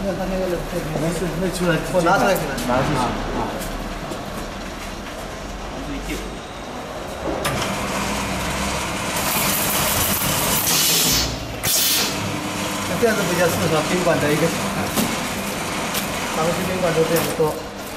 那他那个没事，那出来我拿出来给他。 拿出去。 自己丢。 这样子比较适合宾馆的一个形态，长期宾馆都这样做。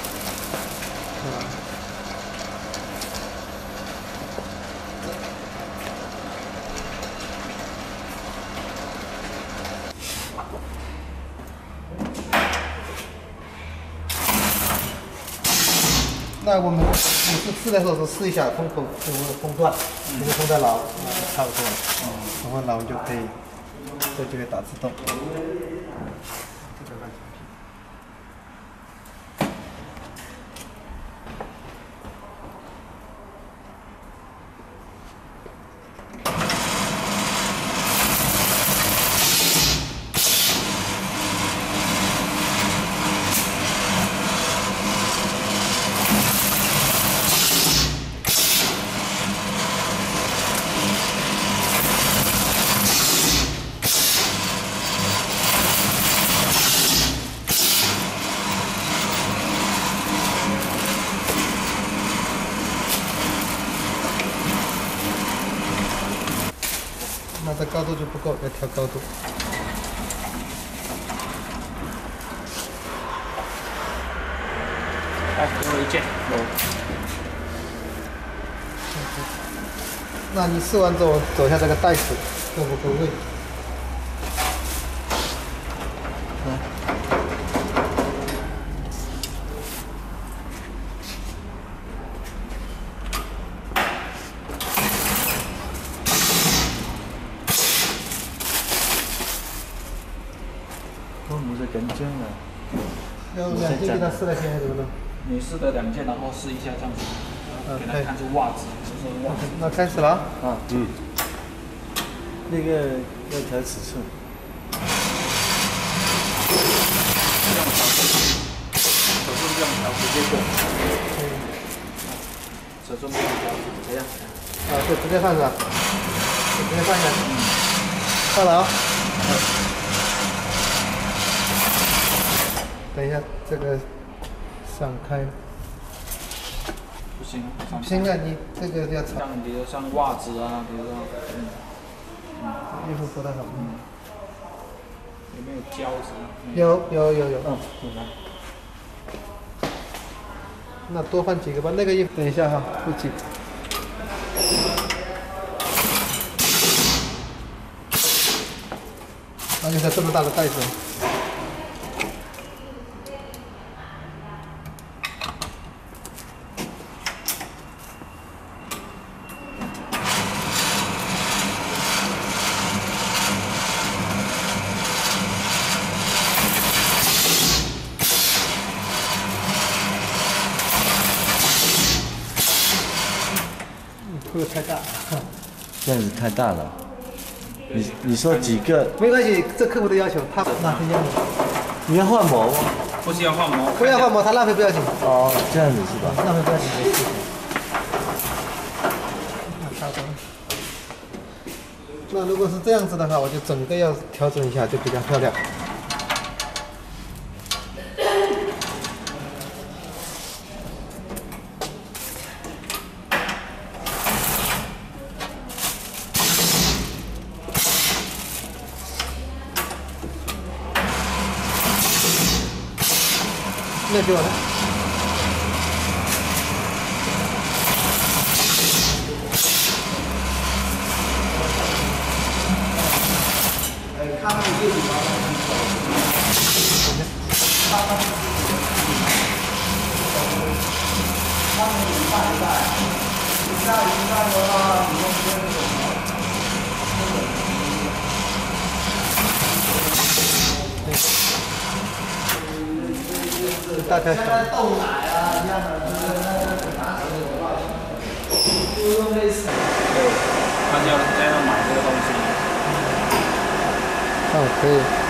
那我们试的时候是试一下风口有没有风断，如果风在牢，那差不多了。然后牢就可以。这就可以打自动。那这高度就不够，要调高度。 来，给我一件。 那你试完之后，走一下这个袋子够不够位？ 我们是跟正了。 要2件给他试了，现在怎么弄？ 你试的2件，然后试一下这样子，给他看出袜子，就是袜子。 那开始了啊。 啊，那个要调尺寸。 尺寸这样调直接过。尺寸不用调，这样。 啊，对，直接放是吧？直接放下。放了啊。等一下，这个闪开。 不行， 不行啊，你这个要长。 像比如像袜子啊，比如说， 衣服不太好。 有没有胶质？ 有。 来。 那多换几个吧，那个衣服等一下哈，不急。那就在这么大的袋子。这个太大， 这样子太大了。你说几个？ 没关系，这客户的要求，他那是一样的。 你要换模吗？ 不需要换模。 不要换模，他浪费不要紧。 哦，这样子是吧？ 浪费不要紧，没事。那差不多。那如果是这样子的话，我就整个要调整一下，就比较漂亮。那给我来。他们这里边，他们一半，一半的话，你用这个。大概豆奶啊一样的，都用类似。 对，他要买这个东西。 可以。